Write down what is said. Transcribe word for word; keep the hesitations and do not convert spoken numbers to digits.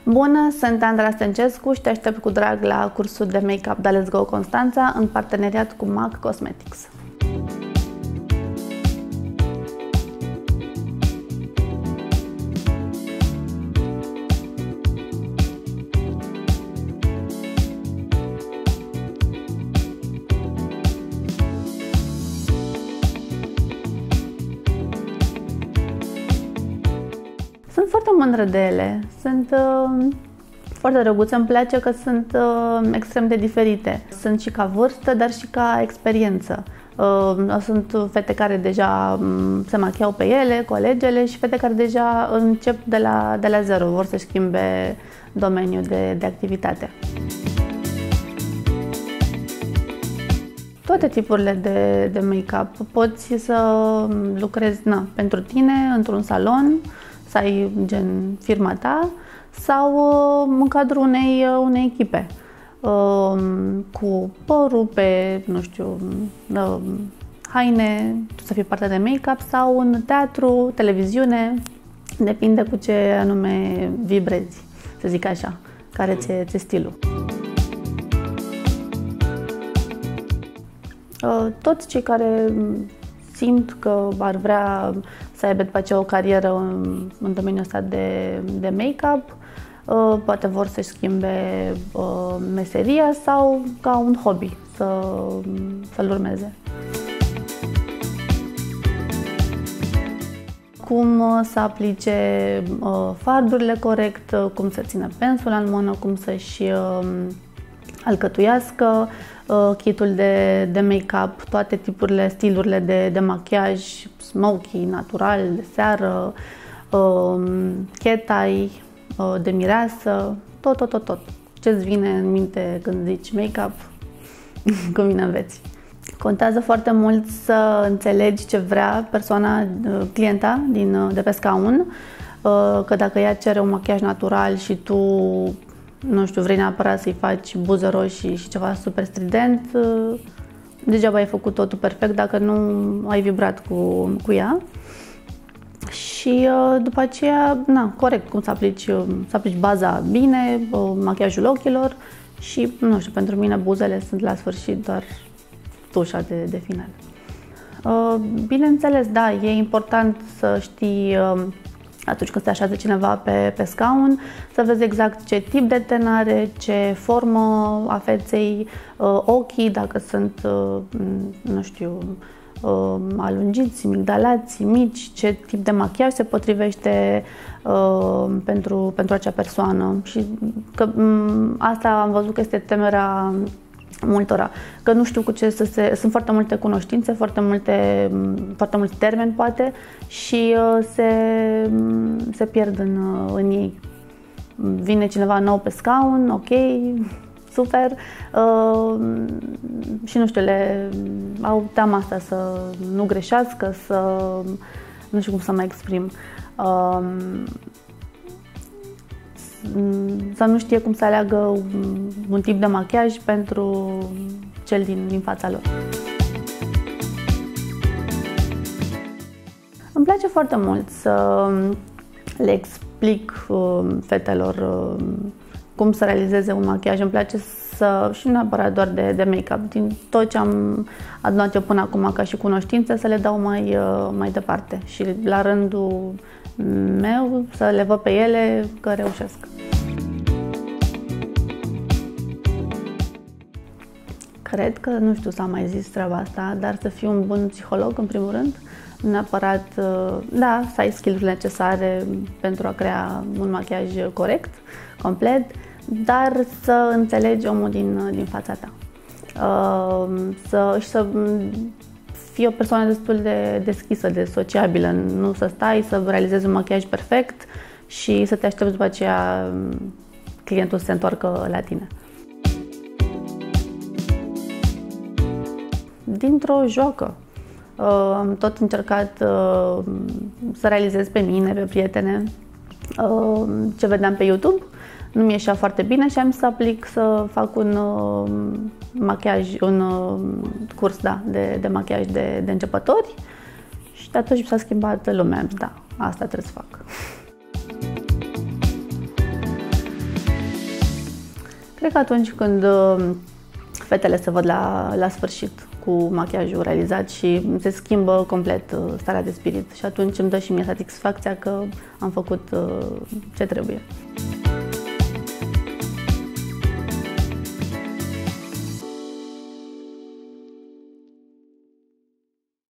Bună, sunt Andra Stăncescu și te aștept cu drag la cursul de make-up de Let's Go Constanța în parteneriat cu M A C Cosmetics. Sunt foarte mândră de ele, sunt uh, foarte drăguțe, îmi place că sunt uh, extrem de diferite. Sunt și ca vârstă, dar și ca experiență. Uh, sunt fete care deja um, se machiau pe ele, colegele, și fete care deja încep de la, de la zero, vor să schimbe domeniul de, de activitate. Toate tipurile de, de make-up. Poți să lucrezi na, pentru tine, într-un salon, să ai gen firma ta, sau uh, în cadrul unei, uh, unei echipe uh, cu părul pe, nu știu, uh, haine, tu să fii parte de make-up, sau în teatru, televiziune, depinde cu ce anume vibrezi, să zic așa, care ți-e ți stilul. Uh, toți cei care simt că ar vrea să aibă după aceea o carieră în, în domeniul ăsta de, de make-up, uh, poate vor să-și schimbe uh, meseria sau ca un hobby să, să-l urmeze. Cum să aplice uh, fardurile corect, uh, cum să țină pensula în mână, cum să-și uh, alcătuiască uh, kitul de, de make-up, toate tipurile, stilurile de, de machiaj, smoky, natural, de seară, uh, cat eye, uh, de mireasă, tot, tot, tot, tot. Ce-ți vine în minte când zici make-up, cu mine înveți. Contează foarte mult să înțelegi ce vrea persoana, clienta din, de pe scaun, uh, că dacă ea cere un machiaj natural și tu, nu știu, vrei neapărat să-i faci buze roșii și ceva super strident, degeaba ai făcut totul perfect dacă nu ai vibrat cu, cu ea. Și după aceea, na, corect, cum să aplici, să aplici baza bine, machiajul ochilor și, nu știu, pentru mine buzele sunt la sfârșit doar tușa de, de final. Bineînțeles, da, e important să știi atunci când se așează cineva pe, pe scaun, să vezi exact ce tip de ten are, ce formă a feței, ochii, dacă sunt, nu știu, alungiți, migdalați, mici, ce tip de machiaj se potrivește pentru, pentru acea persoană. Și că asta am văzut că este temerea multora, că nu știu cu ce să se... Sunt foarte multe cunoștințe, foarte multe, foarte mulți termeni, poate, și uh, se, se pierd în, uh, în ei. Vine cineva nou pe scaun, ok, super, uh, și nu știu, le au teama asta să nu greșească, să... nu știu cum să mă exprim. Uh, să nu știe cum să aleagă un tip de machiaj pentru cel din, din fața lor. Îmi place foarte mult să le explic fetelor cum să realizeze un machiaj. Îmi place să, și nu neapărat doar de, de make-up, din tot ce am adunat eu până acum ca și cunoștințe, să le dau mai, mai departe și la rândul meu să le văd pe ele că reușesc. Cred că, nu știu, s-a mai zis treaba asta, dar să fii un bun psiholog, în primul rând, neapărat, da, să ai skill-urile necesare pentru a crea un machiaj corect, complet, dar să înțelegi omul din, din fața ta. Să, și să fii o persoană destul de deschisă, de sociabilă, nu să stai să realizezi un machiaj perfect și să te aștepți după aceea clientul să se întoarcă la tine. Dintr-o joacă. Am tot încercat să realizez pe mine, pe prietene, ce vedeam pe YouTube. Nu mi ieșea foarte bine și am să aplic să fac un machiaj, un curs, da, de, de machiaj de, de începători, și de atunci s-a schimbat lumea. Da, asta trebuie să fac. Cred că atunci când fetele se văd la, la sfârșit cu machiajul realizat și se schimbă complet starea de spirit și atunci îmi dă și mie satisfacția că am făcut ce trebuie.